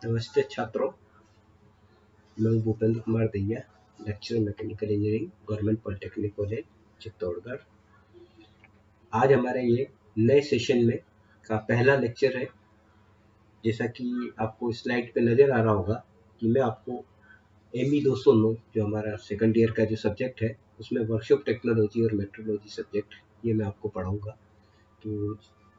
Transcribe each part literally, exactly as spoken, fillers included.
नमस्ते छात्रों, मैं Bhupendra Kumar Dahiya, lecture mechanical engineering, government polytechnic college Chittorgarh. आज हमारे ये नए सेशन में का पहला लेक्चर है। जैसा कि आपको स्लाइड पे नज़र आ रहा होगा कि मैं आपको एम ई दो सौ नौ जो हमारा सेकंड ईयर का जो सब्जेक्ट है, उसमें वर्कशॉप टेक्नोलॉजी और मेट्रोलॉजी सब्जेक्ट ये मैं आपको पढ़ाऊँगा। तो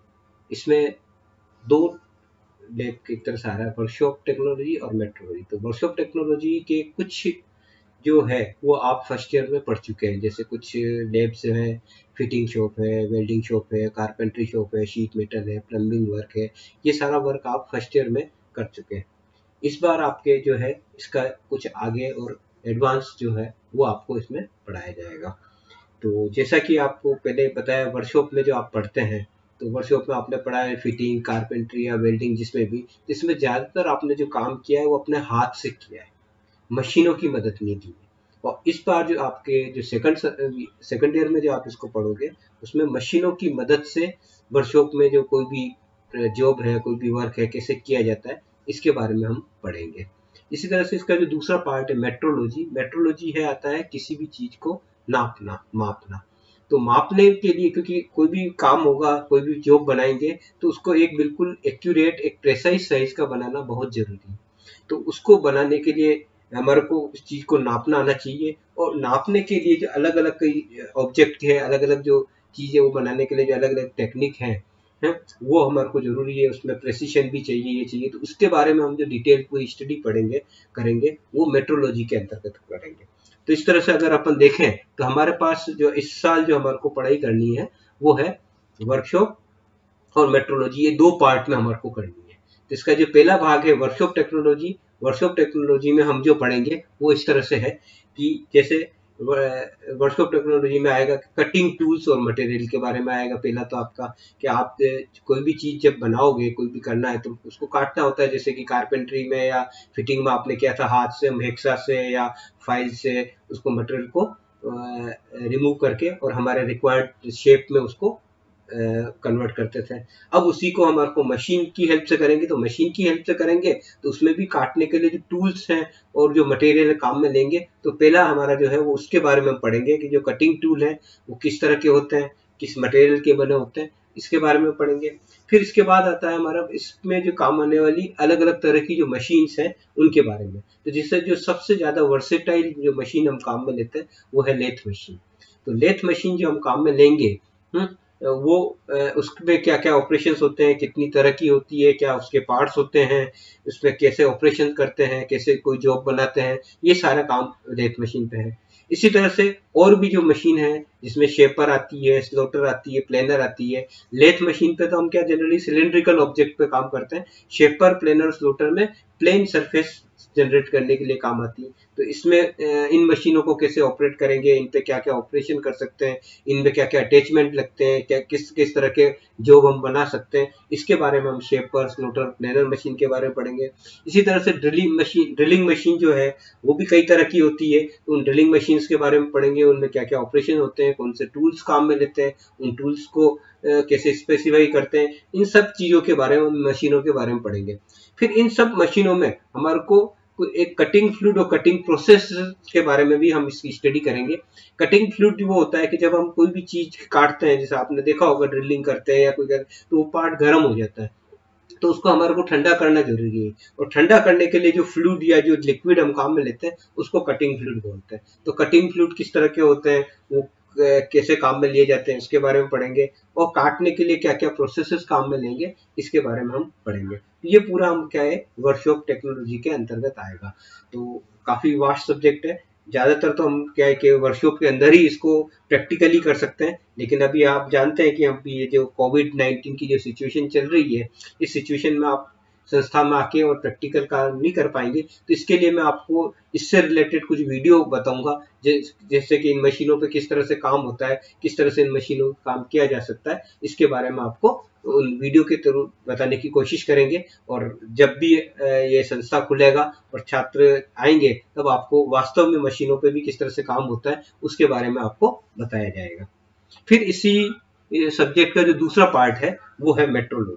इसमें दो लैब की तरह से आ रहा है, वर्कशॉप टेक्नोलॉजी और मेट्रोलॉजी। तो वर्कशॉप टेक्नोलॉजी के कुछ जो है वो आप फर्स्ट ईयर में पढ़ चुके हैं। जैसे कुछ लैब्स हैं, फिटिंग शॉप है, वेल्डिंग शॉप है, कारपेंट्री शॉप है, शीट मेटल है, प्लम्बिंग वर्क है, ये सारा वर्क आप फर्स्ट ईयर में कर चुके हैं। इस बार आपके जो है इसका कुछ आगे और एडवांस जो है वो आपको इसमें पढ़ाया जाएगा। तो जैसा कि आपको पहले बताया, वर्कशॉप में जो आप पढ़ते हैं, तो वर्कशॉप में आपने पढ़ा है फिटिंग, कारपेंट्री या वेल्डिंग, जिसमें भी जिसमें ज़्यादातर आपने जो काम किया है वो अपने हाथ से किया है, मशीनों की मदद नहीं ली है। और इस बार जो आपके जो सेकंड सेकंड ईयर में जो आप इसको पढ़ोगे, उसमें मशीनों की मदद से वर्कशॉप में जो कोई भी जॉब है, कोई भी वर्क है, कैसे किया जाता है, इसके बारे में हम पढ़ेंगे। इसी तरह से इसका जो दूसरा पार्ट है मेट्रोलॉजी, मेट्रोलॉजी है आता है किसी भी चीज को नापना, मापना। तो मापने के लिए, क्योंकि कोई भी काम होगा, कोई भी जॉब बनाएंगे, तो उसको एक बिल्कुल एक्यूरेट, एक प्रेसाइज साइज का बनाना बहुत जरूरी है। तो उसको बनाने के लिए हमारे को उस चीज को नापना आना चाहिए। और नापने के लिए जो अलग अलग कई ऑब्जेक्ट है, अलग अलग जो चीजें वो बनाने के लिए जो अलग अलग टेक्निक है, है वो हमारे को जरूरी है। उसमें प्रेसिशन भी चाहिए, ये चाहिए। तो उसके बारे में हम जो डिटेल पूरी स्टडी पढ़ेंगे करेंगे वो मेट्रोलॉजी के अंतर्गत करेंगे। तो इस तरह से अगर अपन देखें तो हमारे पास जो इस साल जो हमारे को पढ़ाई करनी है वो है वर्कशॉप और मेट्रोलॉजी। ये दो पार्ट में हमारे को करनी है। तो इसका जो पहला भाग है वर्कशॉप टेक्नोलॉजी, वर्कशॉप टेक्नोलॉजी में हम जो पढ़ेंगे वो इस तरह से है कि जैसे वर्कशॉप टेक्नोलॉजी में आएगा कटिंग टूल्स और मटेरियल के बारे में आएगा। पहला तो आपका कि आप कोई भी चीज जब बनाओगे, कोई भी करना है तो उसको काटना होता है। जैसे कि कारपेंट्री में या फिटिंग में आपने किया था हाथ से, हेक्सा से या फाइल से उसको मटेरियल को रिमूव करके और हमारे रिक्वायर्ड शेप में उसको कन्वर्ट uh, करते थे। अब उसी को हमारे को मशीन की हेल्प से करेंगे। तो मशीन की हेल्प से करेंगे तो उसमें भी काटने के लिए जो टूल्स हैं और जो मटेरियल काम में लेंगे, तो पहला हमारा जो है वो उसके बारे में हम पढ़ेंगे कि जो कटिंग टूल है वो किस तरह के होते हैं, किस मटेरियल के बने होते हैं, इसके बारे में पढ़ेंगे। फिर इसके बाद आता है हमारा इसमें जो काम आने वाली अलग अलग तरह की जो मशीन्स हैं उनके बारे में। तो जिससे जो सबसे ज्यादा वर्सेटाइल जो मशीन हम काम में लेते हैं वो है लेथ मशीन। तो लेथ मशीन जो हम काम में लेंगे, हम्म वो उसमें क्या क्या ऑपरेशंस होते हैं, कितनी तरह की होती है, क्या उसके पार्ट्स होते हैं, उसमें कैसे ऑपरेशन करते हैं, कैसे कोई जॉब बनाते हैं, ये सारा काम लेथ मशीन पे है। इसी तरह से और भी जो मशीन है जिसमें शेपर आती है, स्लॉटर आती है, प्लेनर आती है। लेथ मशीन पे तो हम क्या जनरली सिलेंड्रिकल ऑब्जेक्ट पे काम करते हैं। शेपर, प्लेनर, स्लॉटर में प्लेन सरफेस जनरेट करने के लिए काम आती है। तो इसमें इन मशीनों को कैसे ऑपरेट करेंगे, इन पे क्या क्या ऑपरेशन कर सकते हैं, इनमें क्या क्या अटैचमेंट लगते हैं, क्या किस किस तरह के जॉब हम बना सकते हैं, इसके बारे में हम शेपर, स्लॉटर, प्लेनर मशीन के बारे में पढ़ेंगे। इसी तरह से ड्रिलिंग मशीन, ड्रिलिंग मशीन जो है वो भी कई तरह की होती है। तो उन ड्रिलिंग मशीन के बारे में पढ़ेंगे, उनमें क्या क्या ऑपरेशन होते हैं, कौन से टूल्स काम में लेते हैं, उन टूल्स को कैसे स्पेसिफाई करते हैं, इन सब चीजों के बारे में, मशीनों के बारे में पढ़ेंगे। फिर इन सब मशीनों में हमारे को एक कटिंग फ्लूइड और कटिंग प्रोसेस के बारे में भी हम इसकी स्टडी करेंगे। कटिंग फ्लूइड वो होता है कि जब हम कोई भी चीज काटते हैं, जैसे आपने देखा होगा ड्रिलिंग करते हैं या कोई कर, तो वो पार्ट गर्म हो जाता है, तो उसको हमारे को ठंडा करना जरूरी है। और ठंडा करने के लिए जो फ्लूइड या जो लिक्विड हम काम में लेते हैं उसको कटिंग फ्लूइड बोलते हैं। तो कटिंग फ्लूइड किस तरह के होते हैं, वो कैसे काम में लिए जाते हैं, इसके बारे में पढ़ेंगे। और काटने के लिए क्या क्या प्रोसेसेस काम में लेंगे, इसके बारे में हम पढ़ेंगे। ये पूरा हम क्या है वर्कशॉप टेक्नोलॉजी के अंतर्गत आएगा। तो काफी वास्ट सब्जेक्ट है। ज्यादातर तो हम क्या है कि वर्कशॉप के अंदर ही इसको प्रैक्टिकली कर सकते हैं। लेकिन अभी आप जानते हैं कि अभी ये जो कोविड नाइन्टीन की जो सिचुएशन चल रही है, इस सिचुएशन में आप संस्था में आके और प्रैक्टिकल काम नहीं कर पाएंगे। तो इसके लिए मैं आपको इससे रिलेटेड कुछ वीडियो बताऊंगा, जैसे कि इन मशीनों पे किस तरह से काम होता है, किस तरह से इन मशीनों का काम किया जा सकता है, इसके बारे में आपको उन वीडियो के थ्रू बताने की कोशिश करेंगे। और जब भी ये संस्था खुलेगा और छात्र आएंगे तब आपको वास्तव में मशीनों पे भी किस तरह से काम होता है उसके बारे में आपको बताया जाएगा। फिर इसी सब्जेक्ट का जो दूसरा पार्ट है वो है मेट्रोलॉजी।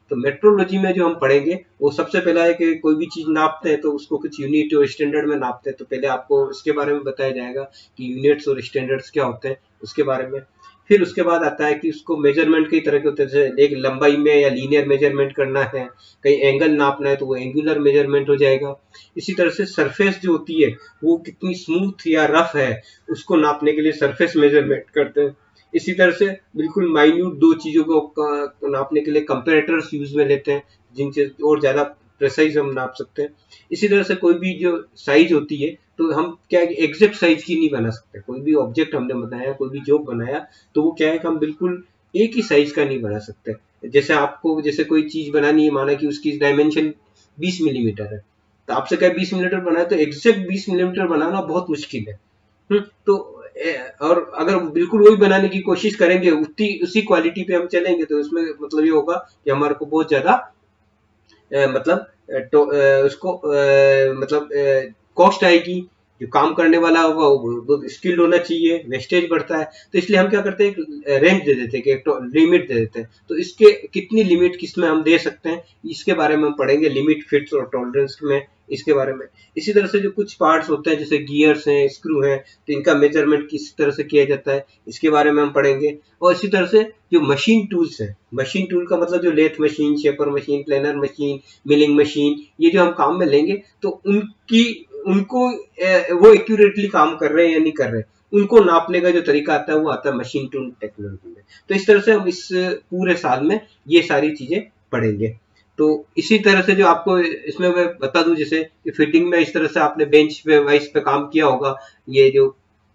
तो मेट्रोलॉजी में जो हम पढ़ेंगे वो सबसे पहला है कि कोई भी चीज नापते हैं तो उसको कुछ यूनिट और स्टैंडर्ड में नापते हैं, तो पहले आपको इसके बारे में बताया जाएगा कि यूनिट्स और स्टैंडर्ड्स क्या होते हैं उसके बारे में। फिर उसके बाद आता है कि उसको मेजरमेंट कई तरह के होते हैं, जैसे एक लंबाई में या लीनियर मेजरमेंट करना है, कहीं एंगल नापना है तो वो एंगुलर मेजरमेंट हो जाएगा। इसी तरह से सरफेस जो होती है वो कितनी स्मूथ या रफ है उसको नापने के लिए सरफेस मेजरमेंट करते हैं। इसी तरह से बिल्कुल माइन्यूट दो चीजों को नापने के लिए कंपैरेटर्स यूज में लेते हैं, जिनसे और ज्यादा प्रेसाइज हम नाप सकते हैं। इसी तरह से कोई भी जो साइज होती है तो हम क्या है एग्जैक्ट साइज की नहीं बना सकते, कोई भी ऑब्जेक्ट हमने बनाया, कोई भी जॉब बनाया तो वो क्या है कि हम बिल्कुल एक ही साइज का नहीं बना सकते। जैसे आपको जैसे कोई चीज बनानी है, माना कि उसकी डायमेंशन बीस मिलीमीटर है, तो आपसे क्या बीस मिलीमीटर बनाए तो एग्जैक्ट बीस मिलीमीटर बनाना बहुत मुश्किल है। हम्म, तो और अगर बिल्कुल वही बनाने की कोशिश करेंगे उसी उसी क्वालिटी पे हम चलेंगे तो उसमें मतलब ये होगा कि हमारे को बहुत ज्यादा मतलब तो उसको मतलब कॉस्ट आएगी, जो काम करने वाला होगा वो स्किल्ड होना चाहिए, वेस्टेज बढ़ता है। तो इसलिए हम क्या करते हैं रेंज दे देते हैं कि एक लिमिट दे देते हैं, तो इसके कितनी लिमिट किसमें हम दे सकते हैं इसके बारे में हम पढ़ेंगे, लिमिट फिट्स और टॉलरेंस में इसके बारे में। इसी तरह से जो कुछ पार्ट्स होते हैं जैसे गियर्स हैं, स्क्रू हैं, तो इनका मेजरमेंट किस तरह से किया जाता है इसके बारे में हम पढ़ेंगे। और इसी तरह से जो मशीन टूल्स है, मशीन टूल का मतलब जो lathe machine, shaper machine, planer machine, milling machine, ये जो हम काम में लेंगे तो उनकी उनको वो एक्यूरेटली काम कर रहे हैं या नहीं कर रहे, उनको नापने का जो तरीका आता है वो आता है मशीन टूल टेक्नोलॉजी में। तो इस तरह से हम इस पूरे साल में ये सारी चीजें पढ़ेंगे। तो इसी तरह से जो आपको इसमें मैं बता दूं, जैसे फिटिंग में इस तरह से आपने बेंच पे वाइस पे काम किया होगा, ये जो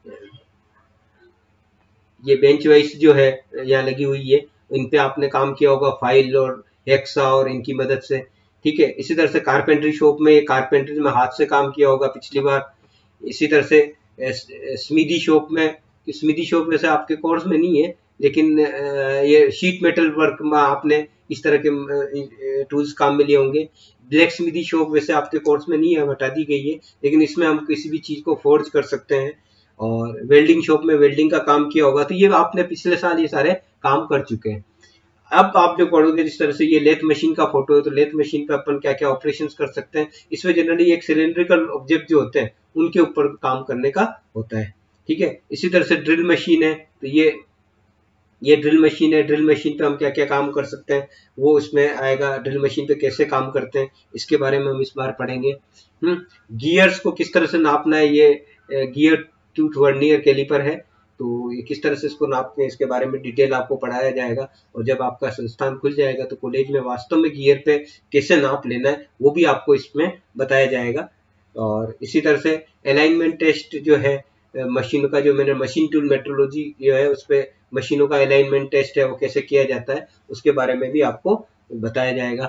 ये बेंच वाइस जो है यहाँ लगी हुई है इन पे आपने काम किया होगा फाइल और हेक्सा और इनकी मदद से, ठीक है। इसी तरह से कारपेंट्री शॉप में, कारपेंट्री में हाथ से काम किया होगा पिछली बार। इसी तरह से स्मिदी शॉप में, स्मिदी शॉप वैसे आपके कोर्स में नहीं है लेकिन ये शीट मेटल वर्क में आपने इस तरह के टूल्स काम में लिए होंगे। ब्लैक स्मिदी शॉप वैसे आपके कोर्स में नहीं है, हटा दी गई है, लेकिन इसमें हम किसी भी चीज को फोर्ज कर सकते हैं। और वेल्डिंग शॉप में वेल्डिंग का काम किया होगा, तो ये आपने पिछले साल ये सारे काम कर चुके हैं। अब आप जो पढ़ोगे जिस तरह से ये लेथ मशीन का फोटो है, तो लेथ मशीन पे अपन क्या क्या ऑपरेशंस कर सकते हैं, इसमें जनरली एक सिलेंड्रिकल ऑब्जेक्ट जो होते हैं उनके ऊपर काम करने का होता है, ठीक है। इसी तरह से ड्रिल मशीन है, तो ये ये ड्रिल मशीन है, ड्रिल मशीन पे हम क्या क्या काम कर सकते हैं वो इसमें आएगा, ड्रिल मशीन पे कैसे काम करते हैं इसके बारे में हम इस बार पढ़ेंगे। हम्म गियर्स को किस तरह से नापना है, ये गियर टूथ वर्नियर कैलिपर है, तो ये किस तरह से इसको नापते हैं इसके बारे में डिटेल आपको पढ़ाया जाएगा। और जब आपका संस्थान खुल जाएगा तो कॉलेज में वास्तव में गियर पे कैसे नाप लेना है वो भी आपको इसमें बताया जाएगा। और इसी तरह से अलाइनमेंट टेस्ट जो है मशीनों का, जो मैंने मशीन टूल मेट्रोलॉजी जो है उस पर मशीनों का अलाइनमेंट टेस्ट है वो कैसे किया जाता है उसके बारे में भी आपको बताया जाएगा।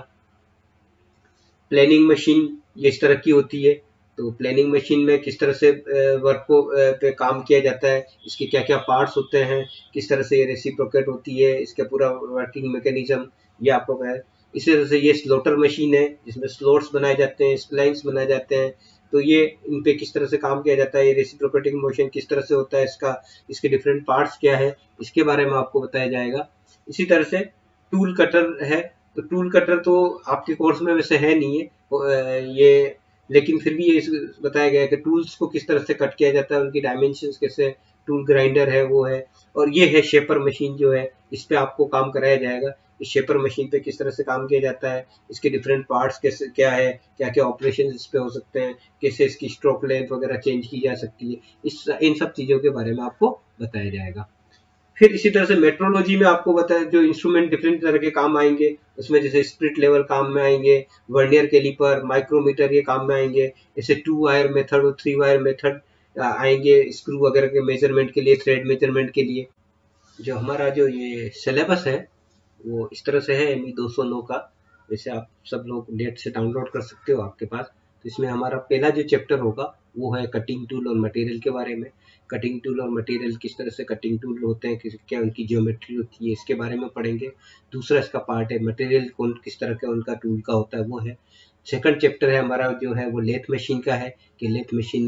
प्लानिंग मशीन ये इस तरह की होती है, तो प्लानिंग मशीन में किस तरह से वर्क को पे काम किया जाता है, इसके क्या क्या पार्ट्स होते हैं, किस तरह से ये रेसिप्रोकेट होती है, इसका पूरा वर्किंग मैकेनिज्म ये आपको है। इसी तरह से ये स्लॉटर मशीन है जिसमें स्लॉट्स बनाए जाते हैं, स्प्लाइंस बनाए जाते हैं, तो ये इन पे किस तरह से काम किया जाता है, ये रेसिप्रोकेटिंग मोशन किस तरह से होता है, इसका इसके डिफरेंट पार्ट्स क्या है इसके बारे में आपको बताया जाएगा। इसी तरह से टूल कटर है, तो टूल कटर तो आपके कोर्स में वैसे है नहीं है ये, लेकिन फिर भी ये बताया गया है कि टूल्स को किस तरह से कट किया जाता है, उनकी डायमेंशंस कैसे, टूल ग्राइंडर है वो है। और ये है शेपर मशीन जो है, इस पे आपको काम कराया जाएगा, इस शेपर मशीन पे किस तरह से काम किया जाता है, इसके डिफरेंट पार्ट्स कैसे क्या है, क्या क्या ऑपरेशन इस पे हो सकते हैं, कैसे इसकी स्ट्रोक लेंथ वगैरह चेंज की जा सकती है, इस इन सब चीजों के बारे में आपको बताया जाएगा। फिर इसी तरह से मेट्रोलॉजी में आपको बताया जो इंस्ट्रूमेंट डिफरेंट तरह के काम आएंगे, उसमें जैसे स्प्रिट लेवल काम में आएंगे, वर्नियर कैलिपर, माइक्रोमीटर ये काम में आएंगे, जैसे टू वायर मेथड और थ्री वायर मेथड आएंगे स्क्रू वगैरह के मेजरमेंट के लिए, थ्रेड मेजरमेंट के लिए। जो हमारा जो ये सिलेबस है वो इस तरह से है एम ई दो सौ नौ का, जैसे आप सब लोग नेट से डाउनलोड कर सकते हो आपके पास। तो इसमें हमारा पहला जो चैप्टर होगा वो है कटिंग टूल और मटेरियल के बारे में, कटिंग टूल और मटेरियल किस तरह से कटिंग टूल होते हैं, किस क्या उनकी ज्योमेट्री होती है इसके बारे में पढ़ेंगे। दूसरा इसका पार्ट है मटेरियल कौन किस तरह का उनका टूल का होता है वो है। सेकंड चैप्टर है हमारा जो है वो लेथ मशीन का है, कि लेथ मशीन में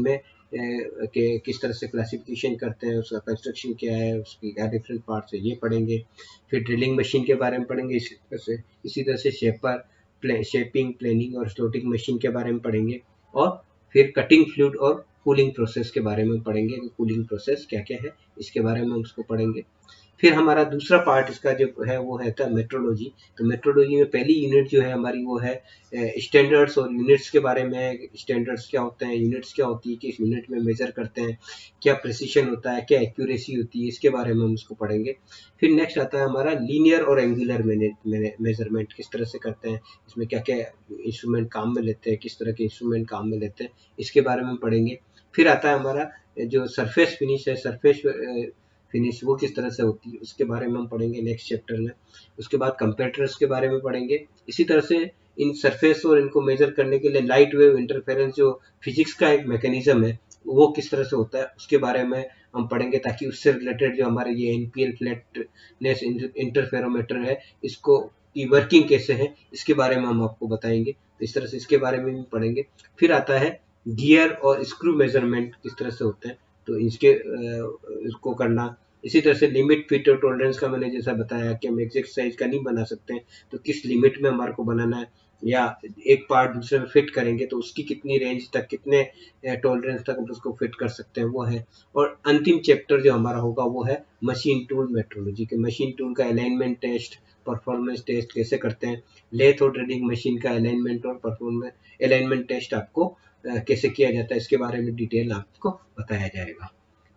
के किस तरह से क्लासिफिकेशन करते हैं, उसका कंस्ट्रक्शन क्या है, उसकी क्या डिफरेंट पार्ट्स है, ये पढ़ेंगे। फिर ड्रिलिंग मशीन के बारे में पढ़ेंगे इसी तरह से इसी तरह से शेपर प्ले, शेपिंग, प्लेनिंग और स्लोटिंग मशीन के बारे में पढ़ेंगे। और फिर कटिंग फ्लूइड और कूलिंग प्रोसेस के बारे में पढ़ेंगे कि कूलिंग प्रोसेस क्या क्या है, इसके बारे में हम उसको पढ़ेंगे। फिर हमारा दूसरा पार्ट इसका जो है वो है था मेट्रोलॉजी। तो मेट्रोलॉजी में पहली यूनिट जो है हमारी वो है स्टैंडर्ड्स और यूनिट्स के बारे में। स्टैंडर्ड्स क्या होते हैं, यूनिट्स क्या होती है, किस यूनिट में मेजर करते हैं, क्या प्रिसिशन होता है, क्या एक्यूरेसी होती है, इसके बारे में हम उसको पढ़ेंगे। फिर नेक्स्ट आता है हमारा लीनियर और एंगुलर मेजरमेंट किस तरह से करते हैं, इसमें क्या क्या इंस्ट्रूमेंट काम में लेते हैं, किस तरह के इंस्ट्रूमेंट काम में लेते हैं, इसके बारे में पढ़ेंगे। फिर आता है हमारा जो सरफेस फिनिश है, सरफेस फिनिश वो किस तरह से होती है, उसके बारे में हम पढ़ेंगे नेक्स्ट चैप्टर में। उसके बाद कंपैरेटर्स के बारे में पढ़ेंगे। इसी तरह से इन सरफेस और इनको मेजर करने के लिए लाइट वेव इंटरफेरेंस जो फिजिक्स का एक मैकेनिज्म है वो किस तरह से होता है, उसके बारे में हम पढ़ेंगे, ताकि उससे रिलेटेड जो हमारे ये एनपीएल फ्लैटनेस इंटरफेरोमीटर है इसको की वर्किंग कैसे है, इसके बारे में हम आपको बताएंगे। तो इस तरह से इसके बारे में भी पढ़ेंगे। फिर आता है गियर और स्क्रू मेजरमेंट किस तरह से होते हैं, तो इसके इसको करना। इसी तरह से लिमिट, फिट और टॉलरेंस का मैंने जैसा बताया कि हम एग्जैक्ट साइज का नहीं बना सकते हैं, तो किस लिमिट में हमारे को बनाना है, या एक पार्ट दूसरे में फिट करेंगे तो उसकी कितनी रेंज तक, कितने टॉलरेंस तक हम उसको फिट कर सकते हैं, वो है। और अंतिम चैप्टर जो हमारा होगा वो है मशीन टूल मेट्रोलॉजी के। मशीन टूल का अलाइनमेंट टेस्ट, परफॉर्मेंस टेस्ट कैसे करते हैं, लेथ और ड्रिलिंग मशीन का अलाइनमेंट और परफॉर्मेंस अलाइनमेंट टेस्ट आपको कैसे किया जाता है, इसके बारे में डिटेल आपको बताया जाएगा।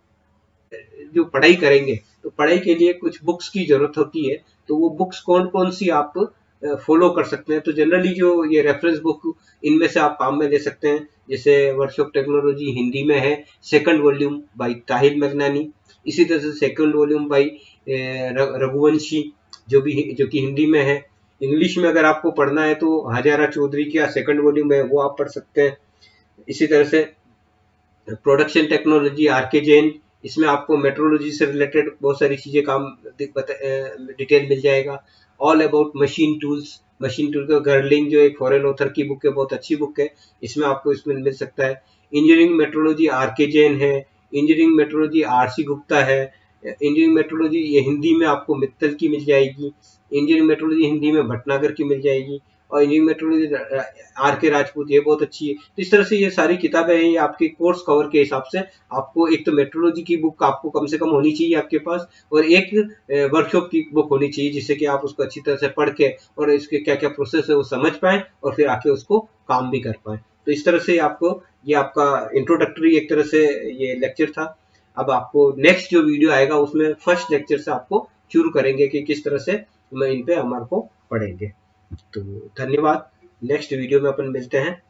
जो पढ़ाई करेंगे तो पढ़ाई के लिए कुछ बुक्स की जरूरत होती है, तो वो बुक्स कौन कौन सी आप फॉलो कर सकते हैं। तो जनरली जो ये रेफरेंस बुक, इनमें से आप काम में ले सकते हैं। जैसे वर्कशॉप टेक्नोलॉजी हिंदी में है, second volume by Tahir Magnani. इसी तरह से सेकंड वॉल्यूम बाय रघुवंशी जो भी जो कि हिंदी में है। इंग्लिश में अगर आपको पढ़ना है तो हजारा चौधरी का सेकंड वॉल्यूम है, वो आप पढ़ सकते हैं। इसी तरह से production technology are K Jain, इसमें आपको मेट्रोलॉजी से रिलेटेड बहुत सारी चीजें काम डिटेल मिल जाएगा। All about machine tools, machine tool का गर्लिंग जो एक फॉरेन ऑथर की बुक है, बहुत अच्छी बुक है, इसमें आपको इसमें मिल सकता है। Engineering metrology are K Jain है, engineering metrology R C Gupta है। इंजीनियरिंग मेट्रोलॉजी ये हिंदी में आपको मित्तल की मिल जाएगी, इंजीनियरिंग मेट्रोलॉजी हिंदी में भटनागर की मिल जाएगी, और इंजीनियरिंग मेट्रोलॉजी आर के राजपूत, ये बहुत अच्छी है। तो इस तरह से ये सारी किताबें हैं, ये आपके कोर्स कवर के हिसाब से आपको एक तो मेट्रोलॉजी की बुक आपको कम से कम होनी चाहिए आपके पास, और एक वर्कशॉप की बुक होनी चाहिए, जिससे कि आप उसको अच्छी तरह से पढ़ के और इसके क्या क्या प्रोसेस है वो समझ पाए और फिर आके उसको काम भी कर पाए। तो इस तरह से आपको ये आपका इंट्रोडक्टरी एक तरह से ये लेक्चर था। अब आपको नेक्स्ट जो वीडियो आएगा उसमें फर्स्ट लेक्चर से आपको शुरू करेंगे कि किस तरह से इन पे हमारे को पढ़ेंगे। तो धन्यवाद, नेक्स्ट वीडियो में अपन मिलते हैं।